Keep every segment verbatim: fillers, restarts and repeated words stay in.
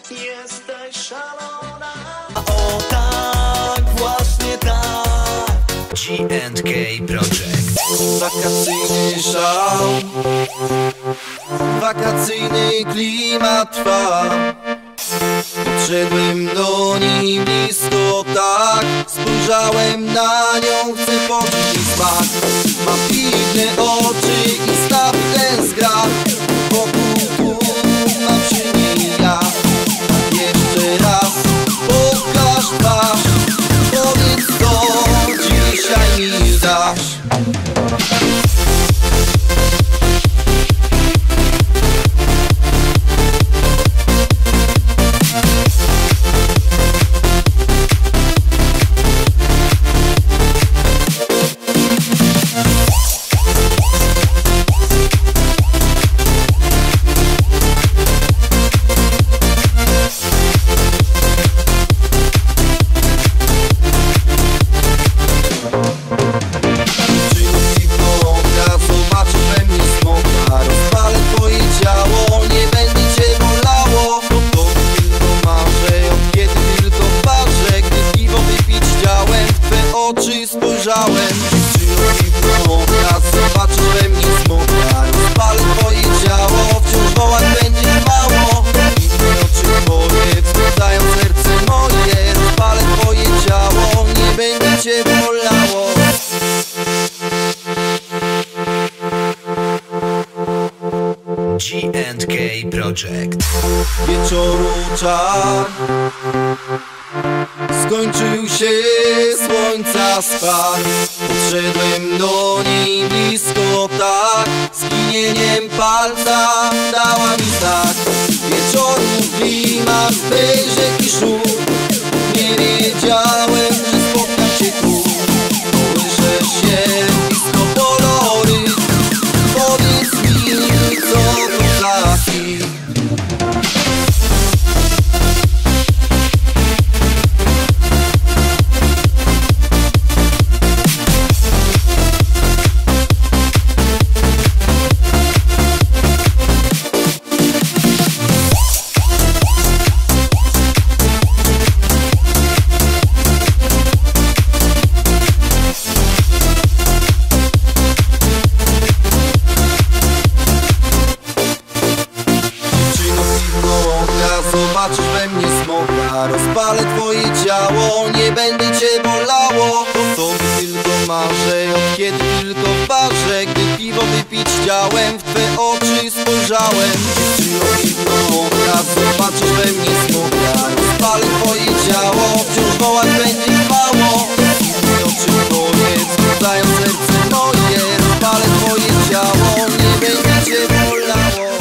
Jesteś szalona. O tak, właśnie tak. G and K Project. Wakacyjny szał, wakacyjny klimat trwa. Podszedłem do niej blisko, tak spojrzałem na nią, chcę poczuć jej smak. Ma piękne oczy i staw ten zgrab. Wokół tłum przy niej ja. Jeszcze raz pokaż twarz, powiedz co dzisiaj mi dasz. Oczy spojrzałem, dziewczyno raz zobaczysz we mnie smoka. Rozpalę twoje ciało, wciąż wołać będzie mało. Piękne oczy twoje wzbudzają serce moje. Rozpalę twoje ciało, nie będzie cię bolało. G and K Project. Wieczoru czar skończył się, słońca spadł. Podszedłem do niej blisko, tak skinieniem palca dała mi znak. Wieczoru klimat, tej rzeki szum. Nie wiedziałem, że spotkam cię tu. Kołyszę się blisko kolory. Powiedz mi, co to za hit. Zobaczysz we mnie smoka, rozpalę twoje ciało, nie będzie cię bolało. O tobie tylko marzę, od kiedy tylko parzę. Gdy piwo wypić chciałem, w twe oczy spojrzałem. Dziewczyno piwno raz zobaczysz we mnie smoka, rozpalę twoje ciało, wciąż wołać będzie mało. Piękne oczy twoje wzbudzają serce moje. Rozpalę twoje ciało, nie będzie cię bolało.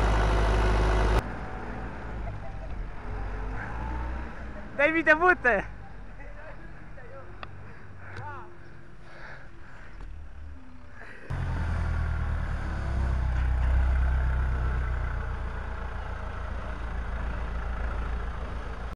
Daj mi te buty!